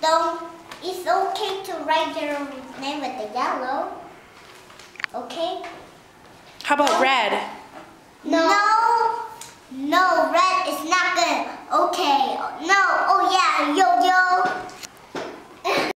It's okay to write their name with the yellow. Okay? How about red? No, red is not